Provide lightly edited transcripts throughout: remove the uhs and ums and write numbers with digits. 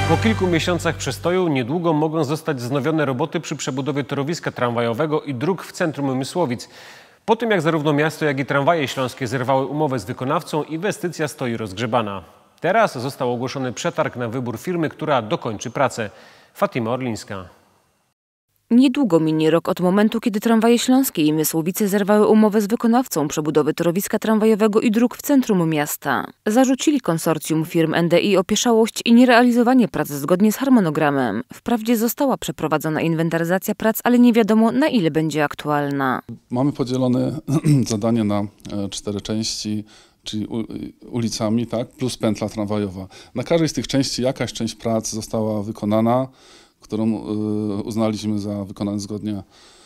Po kilku miesiącach przestoju niedługo mogą zostać wznowione roboty przy przebudowie torowiska tramwajowego i dróg w centrum Mysłowic. Po tym jak zarówno miasto, jak i tramwaje śląskie zerwały umowę z wykonawcą, inwestycja stoi rozgrzebana. Teraz został ogłoszony przetarg na wybór firmy, która dokończy pracę. Fatima Orlińska. Niedługo minie rok od momentu, kiedy tramwaje śląskie i Mysłowice zerwały umowę z wykonawcą przebudowy torowiska tramwajowego i dróg w centrum miasta. Zarzucili konsorcjum firm NDI opieszałość i nierealizowanie prac zgodnie z harmonogramem. Wprawdzie została przeprowadzona inwentaryzacja prac, ale nie wiadomo, na ile będzie aktualna. Mamy podzielone zadanie na 4 części, czyli ulicami, tak, plus pętla tramwajowa. Na każdej z tych części jakaś część prac została wykonana, którą uznaliśmy za wykonane zgodnie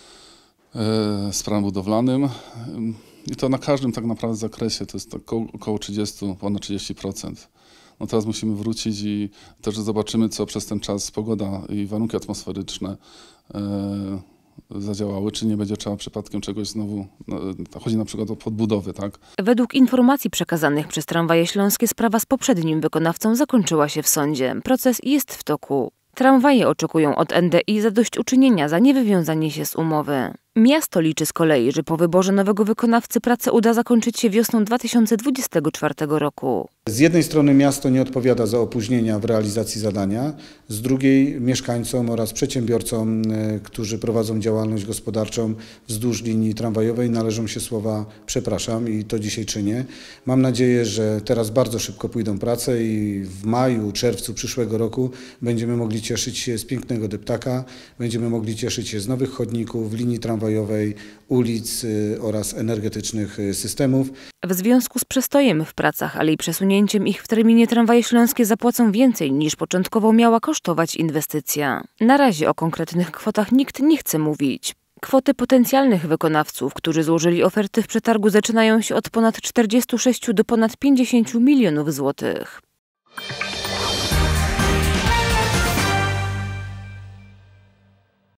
z prawem budowlanym. I to na każdym tak naprawdę zakresie, to jest około 30, ponad 30%. No teraz musimy wrócić i też zobaczymy, co przez ten czas pogoda i warunki atmosferyczne zadziałały, czy nie będzie trzeba przypadkiem czegoś znowu, chodzi na przykład o podbudowy, tak? Według informacji przekazanych przez tramwaje śląskie sprawa z poprzednim wykonawcą zakończyła się w sądzie. Proces jest w toku. Tramwaje oczekują od NDI zadośćuczynienia za niewywiązanie się z umowy. Miasto liczy z kolei, że po wyborze nowego wykonawcy pracę uda zakończyć się wiosną 2024 roku. Z jednej strony miasto nie odpowiada za opóźnienia w realizacji zadania, z drugiej mieszkańcom oraz przedsiębiorcom, którzy prowadzą działalność gospodarczą wzdłuż linii tramwajowej, należą się słowa przepraszam i to dzisiaj czynię. Mam nadzieję, że teraz bardzo szybko pójdą prace i w maju, czerwcu przyszłego roku będziemy mogli cieszyć się z pięknego deptaka, będziemy mogli cieszyć się z nowych chodników, linii tramwajowej, ulic oraz energetycznych systemów. W związku z przestojem w pracach, ale i przesunięciem ich w terminie tramwaje śląskie zapłacą więcej niż początkowo miała kosztować inwestycja. Na razie o konkretnych kwotach nikt nie chce mówić. Kwoty potencjalnych wykonawców, którzy złożyli oferty w przetargu, zaczynają się od ponad 46 do ponad 50 milionów złotych.